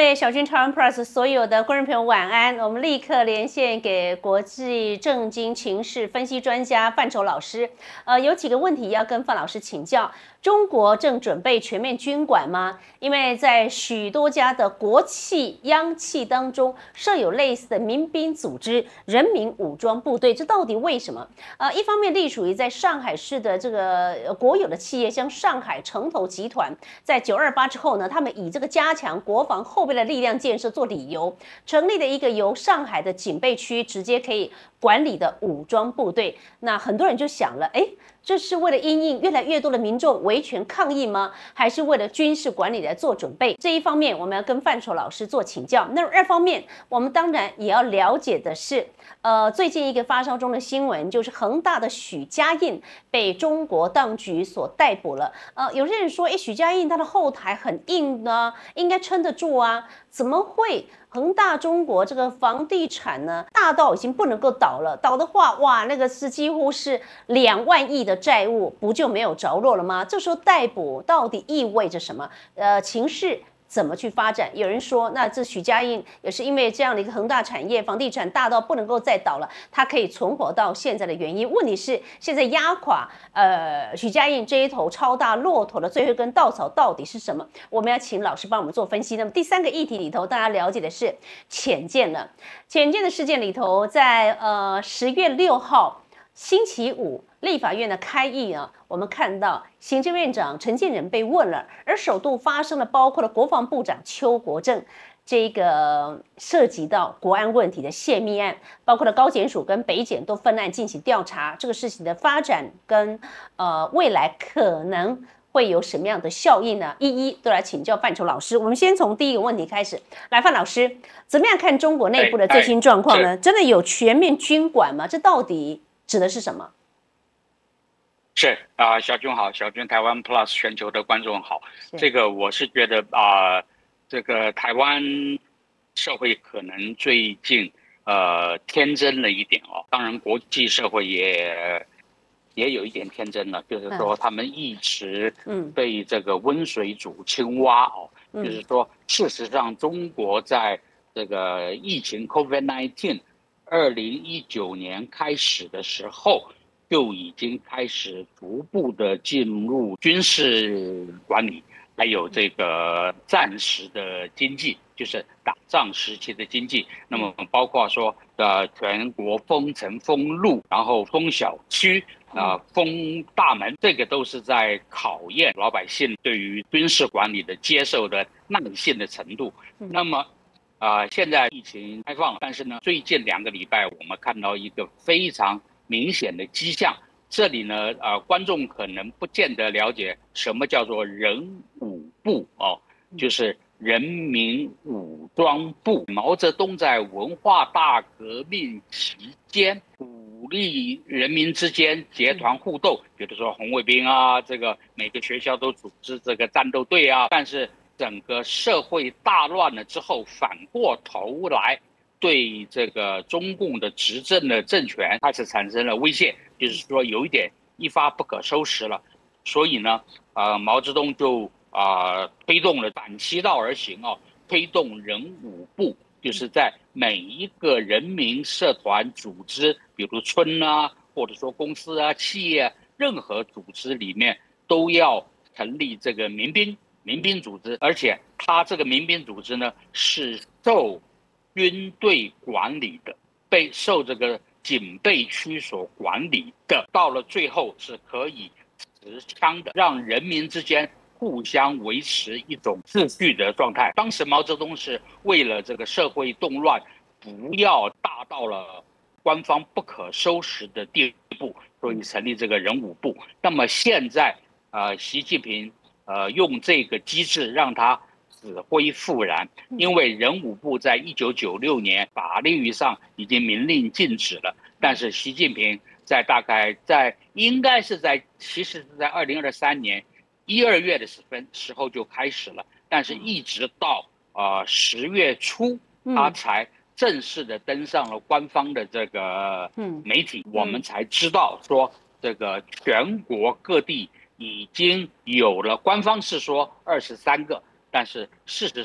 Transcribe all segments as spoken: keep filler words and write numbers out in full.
位小军台湾 Plus 所有的观众朋友晚安，我们立刻连线给国际政经情势分析专家范畴老师。呃，有几个问题要跟范老师请教。中国正准备全面军管吗？因为在许多家的国企、央企当中设有类似的民兵组织、人民武装部队，这到底为什么？呃，一方面隶属于在上海市的这个国有的企业，像上海城投集团，在九二八之后呢，他们以这个加强国防后备的力量建设做理由，成立了一个由上海的警备区直接可以管理的武装部队。那很多人就想了，哎，这是为了因应越来越多的民众维权抗议吗？还是为了军事管理来做准备？这一方面我们要跟范畴老师做请教。那二方面，我们当然也要了解的是，呃，最近一个发烧中的新闻，就是恒大的许家印被中国当局所逮捕了。呃，有些人说，哎，许家印他的后台很硬呢，应该撑得住啊，怎么会？恒大中国这个房地产呢，大到已经不能够倒了，倒的话，哇，那个是几乎是两万亿的债务，不就没有着落了吗？这时候逮捕到底意味着什么？呃，情势怎么去发展？有人说，那这许家印也是因为这样的一个恒大产业，房地产大到不能够再倒了，它可以存活到现在的原因。问题是，现在压垮呃许家印这一头超大骆驼的最后一根稻草到底是什么？我们要请老师帮我们做分析。那么第三个议题里头，大家了解的是潜舰了。潜舰的事件里头，在呃十月六号星期五。立法院的开议啊，我们看到行政院长陈建仁被问了，而首度发生了包括了国防部长邱国正这个涉及到国安问题的泄密案，包括了高检署跟北检都分案进行调查，这个事情的发展跟呃未来可能会有什么样的效应呢？一一都来请教范畴老师。我们先从第一个问题开始，来，范老师怎么样看中国内部的最新状况呢？真的有全面军管吗？这到底指的是什么？ 是啊、呃，小军好，小军台湾 Plus 全球的观众好。这个我是觉得啊、呃，这个台湾社会可能最近呃天真了一点哦。当然，国际社会也也有一点天真了，就是说他们一直被这个温水煮青蛙哦，嗯、就是说事实上中国在这个疫情 COVID 十九 二零一九年开始的时候。就已经开始逐步的进入军事管理，还有这个战时的经济，就是打仗时期的经济。那么包括说呃全国封城封路，然后封小区啊、呃、封大门，这个都是在考验老百姓对于军事管理的接受的耐性的程度。那么啊、呃、现在疫情开放了，但是呢，最近两个礼拜我们看到一个非常明显的迹象，这里呢，呃，观众可能不见得了解什么叫做人武部哦，就是人民武装部。毛泽东在文化大革命期间鼓励人民之间结团互斗，比如说红卫兵啊，这个每个学校都组织这个战斗队啊，但是整个社会大乱了之后，反过头来。对这个中共的执政的政权开始产生了威胁，就是说有一点一发不可收拾了，所以呢，呃，毛泽东就啊、呃、推动了反其道而行啊，推动人武部，就是在每一个人民社团组织，比如村啊，或者说公司啊、企业，任何组织里面都要成立这个民兵民兵组织，而且他这个民兵组织呢是受军队管理的，被受这个警备区所管理的，到了最后是可以持枪的，让人民之间互相维持一种秩序的状态。当时毛泽东是为了这个社会动乱不要大到了官方不可收拾的地步，所以成立这个人武部。那么现在，呃，习近平呃用这个机制让他死灰复燃，因为人武部在一九九六年法律上已经明令禁止了，但是习近平在大概在应该是在其实是在二零二三年一二月的时分时候就开始了，但是一直到呃十月初，他才正式的登上了官方的这个媒体，我们才知道说这个全国各地已经有了，官方是说二十三个。但是事实上，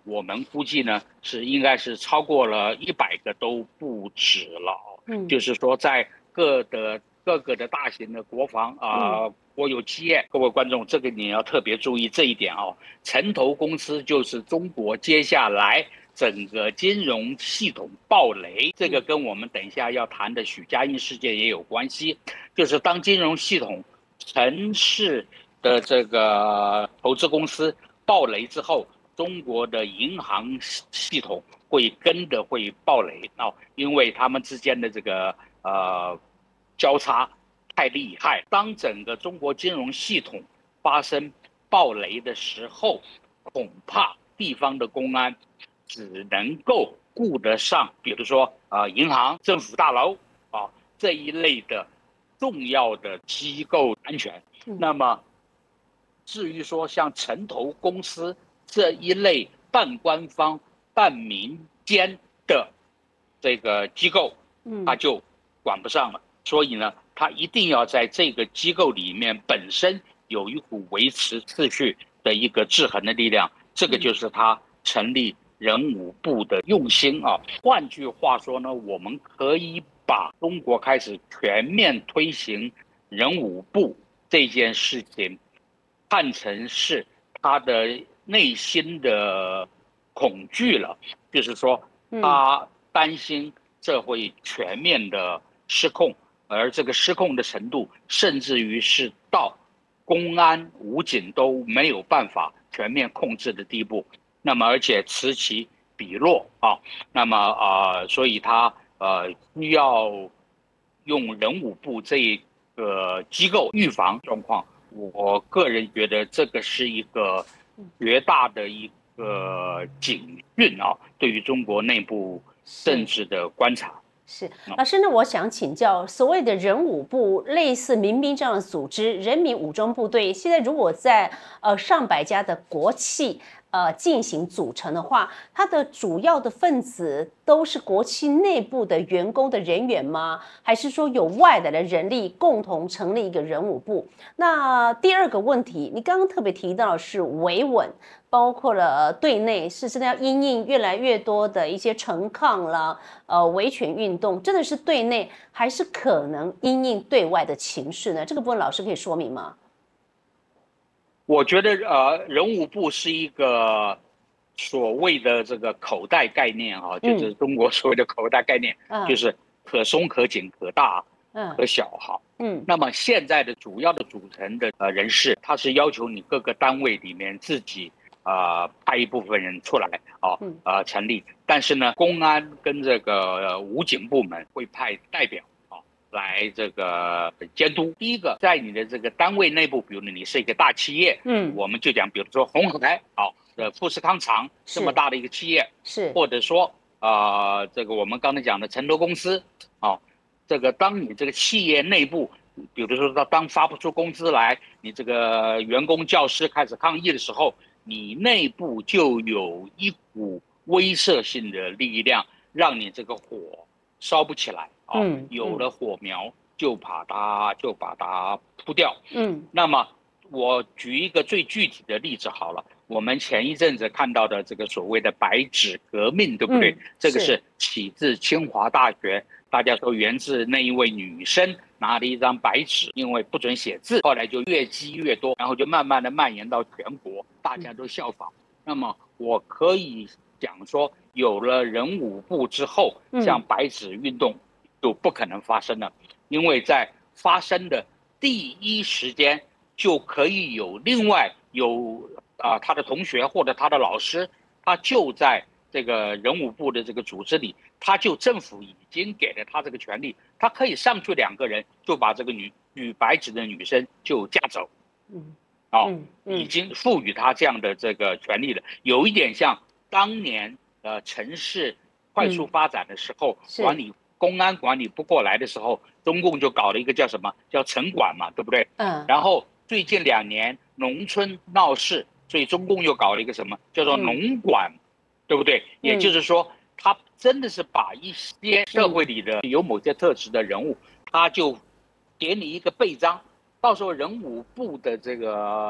我们估计呢是应该是超过了一百个都不止了。嗯，就是说在各的各个的大型的国防啊、呃嗯、国有企业，各位观众，这个你要特别注意这一点哦。城投公司就是中国接下来整个金融系统爆雷，这个跟我们等一下要谈的许家印事件也有关系。就是当金融系统城市的这个投资公司爆雷之后，中国的银行系统会跟着会爆雷啊、哦，因为他们之间的这个呃交叉太厉害。当整个中国金融系统发生爆雷的时候，恐怕地方的公安只能够顾得上，比如说啊、呃、银行、政府大楼啊这一类的重要的机构安全。那么至于说像城投公司这一类半官方半民间的这个机构，他就管不上了。所以呢，他一定要在这个机构里面本身有一股维持秩序的一个制衡的力量，这个就是他成立人武部的用心啊。换句话说呢，我们可以把中国开始全面推行人武部这件事情看成是他的内心的恐惧了，就是说他担心这会全面的失控，而这个失控的程度甚至于是到公安武警都没有办法全面控制的地步。那么而且此起彼落啊，那么啊、呃，所以他呃需要用人武部这个机构预防状况。我个人觉得这个是一个绝大的一个警讯啊，对于中国内部政治的观察。 是老师，那我想请教，所谓的人武部，类似民兵这样的组织，人民武装部队，现在如果在呃上百家的国企呃进行组成的话，它的主要的分子都是国企内部的员工的人员吗？还是说有外来的人力共同成立一个人武部？那第二个问题，你刚刚特别提到的是维稳。包括了对内是真的要因应越来越多的一些陈抗啦，呃维权运动，真的是对内还是可能因应对外的情势呢？这个部分老师可以说明吗？ 我觉得呃，人武部是一个所谓的这个口袋概念啊，就是中国所谓的口袋概念，嗯、就是可松可紧、可大可小哈。嗯，那么现在的主要的组成的呃人士，他是要求你各个单位里面自己。呃，派一部分人出来啊，呃，成立。但是呢，公安跟这个、呃、武警部门会派代表啊来这个监督。第一个，在你的这个单位内部，比如你是一个大企业，嗯，我们就讲，比如说鸿海啊，的富士康厂这么大的一个企业，是，或者说啊、呃，这个我们刚才讲的城投公司啊，这个当你这个企业内部。比如说，当发不出工资来，你这个员工、教师开始抗议的时候，你内部就有一股威慑性的力量，让你这个火烧不起来啊。嗯，有了火苗就把它就把它扑掉。嗯，那么我举一个最具体的例子好了，我们前一阵子看到的这个所谓的白纸革命，对不对？嗯、这个是起自清华大学。大家说源自那一位女生拿了一张白纸，因为不准写字，后来就越积越多，然后就慢慢的蔓延到全国，大家都效仿。那么我可以讲说，有了人武部之后，像白纸运动就不可能发生了，因为在发生的第一时间就可以有另外有啊、呃、他的同学或者他的老师，他就在这个人武部的这个组织里。他就政府已经给了他这个权利，他可以上去两个人就把这个女女白纸的女生就架走，嗯，哦，嗯嗯、已经赋予他这样的这个权利了，有一点像当年呃城市快速发展的时候，嗯、管理公安管理不过来的时候，中共就搞了一个叫什么叫城管嘛，对不对？嗯，然后最近两年农村闹事，所以中共又搞了一个什么叫做农管，嗯、对不对？也就是说。他真的是把一些社会里的有某些特质的人物，他就给你一个背章，到时候人武部的这个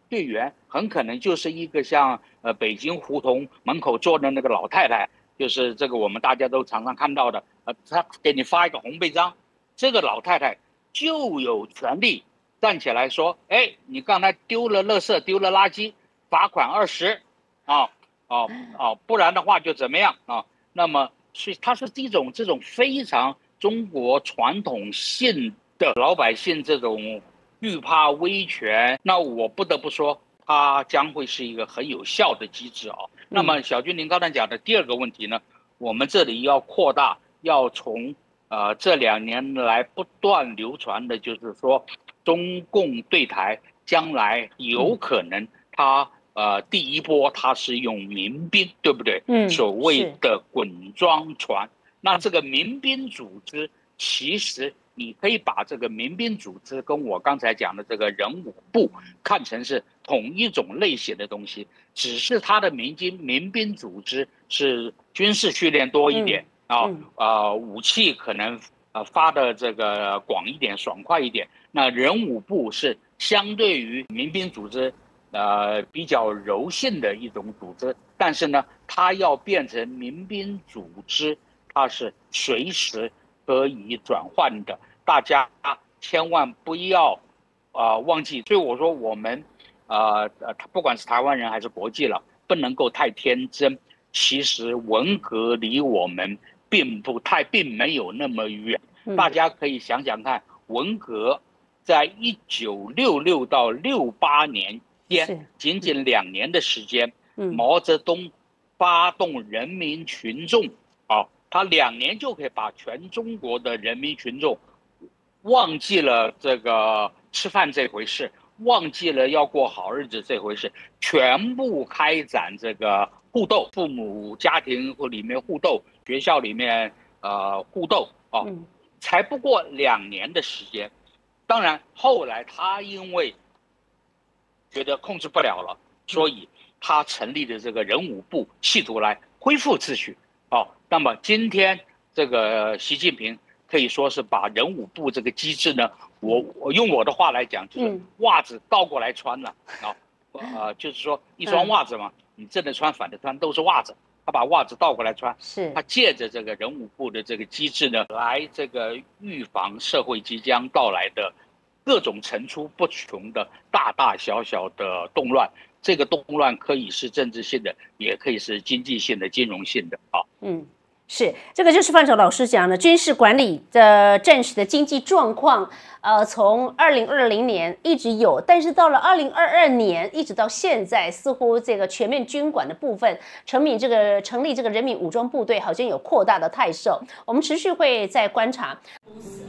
队员很可能就是一个像呃北京胡同门口坐的那个老太太，就是这个我们大家都常常看到的，呃，她给你发一个红背章，这个老太太就有权利站起来说，哎，你刚才丢了垃圾，丢了垃圾，罚款二十，啊，哦哦，不然的话就怎么样啊？那么是它是一种这种非常中国传统性的老百姓这种惧怕威权，那我不得不说，它将会是一个很有效的机制啊。那么小军您刚才讲的第二个问题呢，我们这里要扩大，要从呃这两年来不断流传的，就是说中共对台将来有可能它呃第一波它是用民兵，对不对？ 嗯， 所谓的滚装船。那这个民兵组织，其实你可以把这个民兵组织跟我刚才讲的这个人武部看成是同一种类型的东西，只是它的民兵民兵组织是军事训练多一点啊，嗯嗯、呃，武器可能呃发的这个广一点、爽快一点。那人武部是相对于民兵组织呃比较柔性的一种组织，但是呢，它要变成民兵组织。它是随时可以转换的，大家千万不要啊、呃、忘记。所以我说我们呃呃，不管是台湾人还是国际了，不能够太天真。其实文革离我们并不太，并没有那么远。大家可以想想看，文革在一九六六到六八年间，仅仅两年的时间，毛泽东发动人民群众啊。他两年就可以把全中国的人民群众忘记了这个吃饭这回事，忘记了要过好日子这回事，全部开展这个互斗，父母家庭里面互斗，学校里面呃互斗啊，才不过两年的时间。当然后来他因为觉得控制不了了，所以他成立的这个人武部，企图来恢复秩序。哦，那么今天这个习近平可以说是把人武部这个机制呢，我我用我的话来讲，就是袜子倒过来穿了啊，呃，就是说一双袜子嘛，你正的穿反的穿都是袜子，他把袜子倒过来穿， 是他借着这个人武部的这个机制呢，来这个预防社会即将到来的各种层出不穷的大大小小的动乱。这个动乱可以是政治性的，也可以是经济性的、金融性的啊。 嗯，是这个就是范畴老师讲的军事管理的战时的经济状况，呃，从二零二零年一直有，但是到了二零二二年一直到现在，似乎这个全面军管的部分，成民这个成立这个人民武装部队好像有扩大的态势，我们持续会再观察。